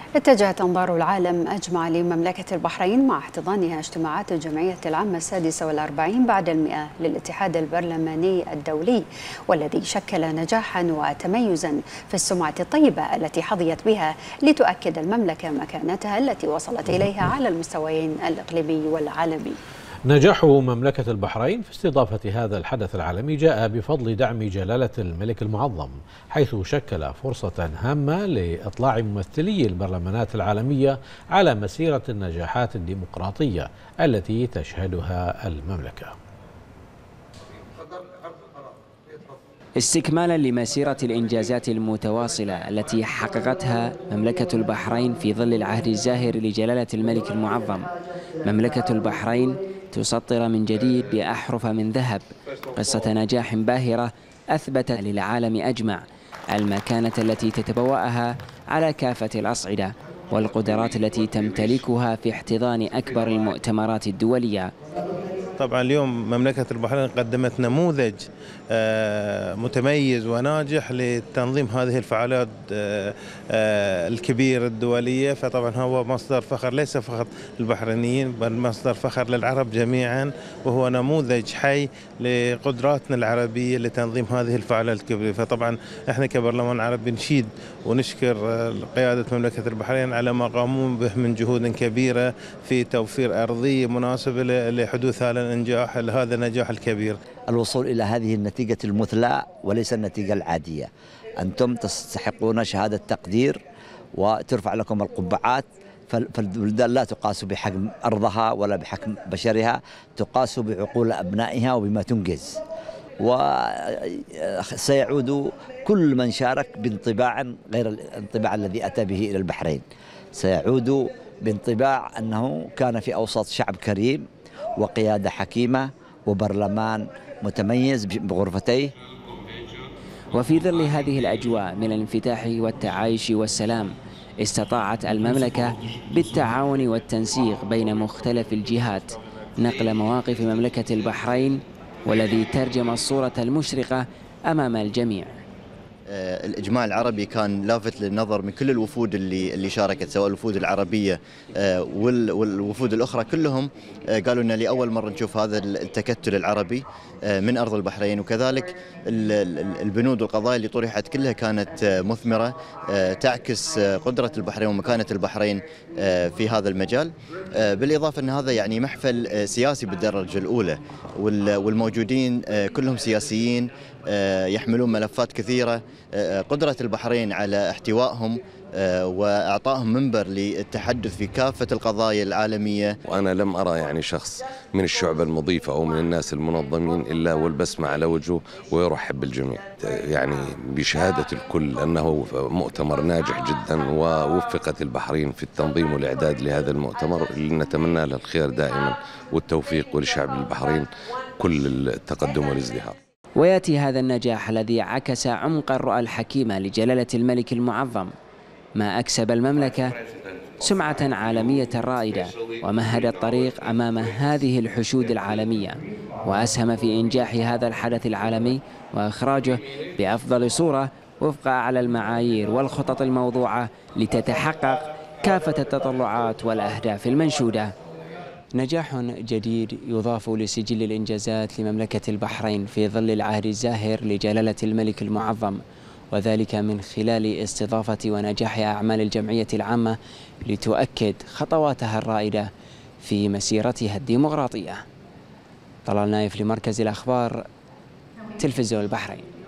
اتجهت أنظار العالم أجمع لمملكة البحرين مع احتضانها اجتماعات الجمعية العامة 46 بعد المئة للاتحاد البرلماني الدولي، والذي شكل نجاحا وتميزا في السمعة الطيبة التي حظيت بها لتؤكد المملكة مكانتها التي وصلت إليها على المستويين الإقليمي والعالمي. نجاح مملكة البحرين في استضافة هذا الحدث العالمي جاء بفضل دعم جلالة الملك المعظم، حيث شكل فرصة هامة لإطلاع ممثلي البرلمانات العالمية على مسيرة النجاحات الديمقراطية التي تشهدها المملكة. استكمالا لمسيرة الإنجازات المتواصلة التي حققتها مملكة البحرين في ظل العهد الزاهر لجلالة الملك المعظم، مملكة البحرين تسطر من جديد بأحرف من ذهب قصة نجاح باهرة أثبت للعالم أجمع المكانة التي تتبوأها على كافة الأصعدة والقدرات التي تمتلكها في احتضان أكبر المؤتمرات الدولية. طبعا اليوم مملكة البحرين قدمت نموذج متميز وناجح لتنظيم هذه الفعاليات الكبيرة الدولية، فطبعا هو مصدر فخر ليس فقط للبحرينيين بل مصدر فخر للعرب جميعا، وهو نموذج حي لقدراتنا العربية لتنظيم هذه الفعاليات الكبيرة. فطبعا احنا كبرلمان عربي نشيد ونشكر قيادة مملكة البحرين على ما قاموا به من جهود كبيرة في توفير أرضية مناسبة لحدوث هذا النجاح الكبير. الوصول إلى هذه النتيجة المثلى وليس النتيجة العادية. أنتم تستحقون شهادة تقدير وترفع لكم القبعات، فالبلدان لا تقاس بحجم أرضها ولا بحجم بشرها، تقاس بعقول أبنائها وبما تنجز. وسيعود كل من شارك بانطباع غير الانطباع الذي أتى به إلى البحرين، سيعود بانطباع أنه كان في أوسط شعب كريم وقيادة حكيمة وبرلمان متميز بغرفتيه. وفي ظل هذه الأجواء من الانفتاح والتعايش والسلام، استطاعت المملكة بالتعاون والتنسيق بين مختلف الجهات نقل مواقف مملكة البحرين، والذي ترجم الصورة المشرقة أمام الجميع. الإجماع العربي كان لافت للنظر من كل الوفود اللي شاركت، سواء الوفود العربية والوفود الأخرى، كلهم قالوا لنا لأول مرة نشوف هذا التكتل العربي من أرض البحرين. وكذلك البنود والقضايا اللي طرحت كلها كانت مثمرة تعكس قدرة البحرين ومكانة البحرين في هذا المجال، بالإضافة أن هذا يعني محفل سياسي بالدرجة الأولى، والموجودين كلهم سياسيين يحملون ملفات كثيرة. قدرة البحرين على احتوائهم وإعطائهم منبر للتحدث في كافة القضايا العالمية. وأنا لم أرى يعني شخص من الشعب المضيفة أو من الناس المنظمين إلا والبسمة على وجهه ويرحب بالجميع، يعني بشهادة الكل أنه مؤتمر ناجح جدا، ووفقت البحرين في التنظيم والإعداد لهذا المؤتمر اللي نتمنى له الخير دائما والتوفيق، ولشعب البحرين كل التقدم والازدهار. ويأتي هذا النجاح الذي عكس عمق الرؤى الحكيمة لجلالة الملك المعظم، ما أكسب المملكة سمعة عالمية رائدة، ومهد الطريق أمام هذه الحشود العالمية، وأسهم في إنجاح هذا الحدث العالمي وإخراجه بأفضل صورة وفق أعلى المعايير والخطط الموضوعة لتتحقق كافة التطلعات والأهداف المنشودة. نجاح جديد يضاف لسجل الإنجازات لمملكة البحرين في ظل العهد الزاهر لجلالة الملك المعظم، وذلك من خلال استضافة ونجاح أعمال الجمعية العامة لتؤكد خطواتها الرائدة في مسيرتها الديمقراطية. طلال نايف لمركز الأخبار، تلفزيون البحرين.